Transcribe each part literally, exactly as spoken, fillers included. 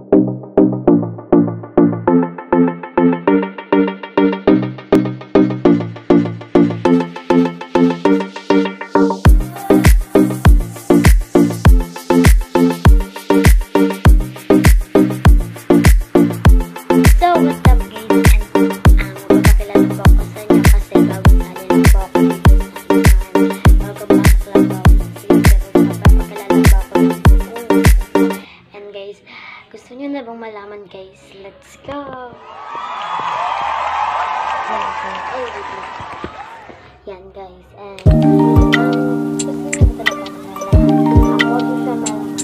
Gusto nyo na bang malaman, guys? Let's go! Yan, guys. And, um, gusto nyo na talaga malaman. Ako, di siya malaman.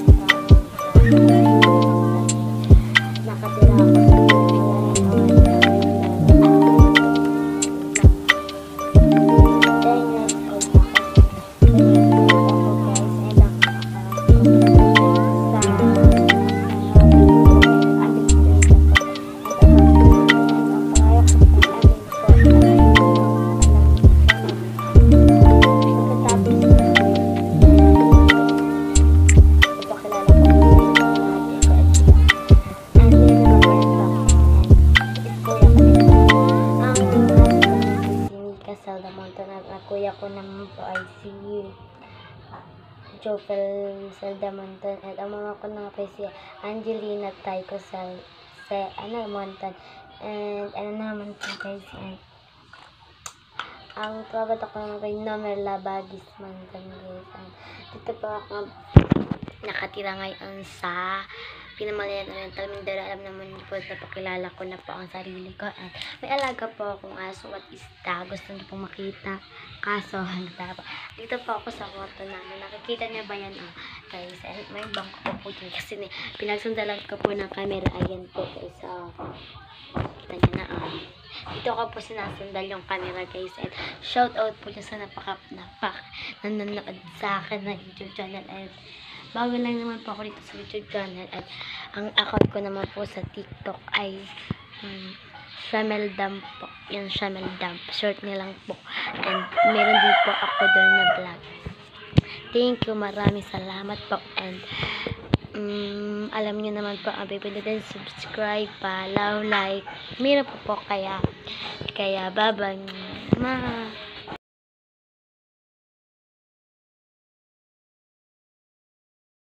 Nakatira ako sa kuya ko naman po ay si Jopel Saldamontan at ang mama ko naman po si Angelina Taiko Sal sa ano Montan and ano naman po guys and ang trabaho ko naman kay Nomer Labagis Montan guys and dito po ako nakatira ngayon sa Pinamalayan Oriental Mindoro. Alam naman po na pakilala ko na po ang sarili ko at may alaga po akong aso at isda. Gusto niyo pong makita. Kaso, handa po. Dito po ako sa kwarto namin. Nakikita niyo ba yan? Oh, guys, and may bangko po po dyan. Kasi pinagsandalan ko po ng camera. Ayan po guys. Oh. Kita niyo na. Oh. Dito ko po sinasandal yung camera guys. And shout out po dyan sa napak napak nanonood sa akin na YouTube channel. And bago lang naman po ako dito sa YouTube channel at ang account ko naman po sa TikTok ay um, Shamel Dump po. Yung Shamel Dump. Short nilang po. And meron din po ako doon na vlog. Thank you. Maraming salamat po. And um, alam niyo naman po ang pipindutin subscribe, follow, like. Meron po po kaya. Kaya babay. Ma.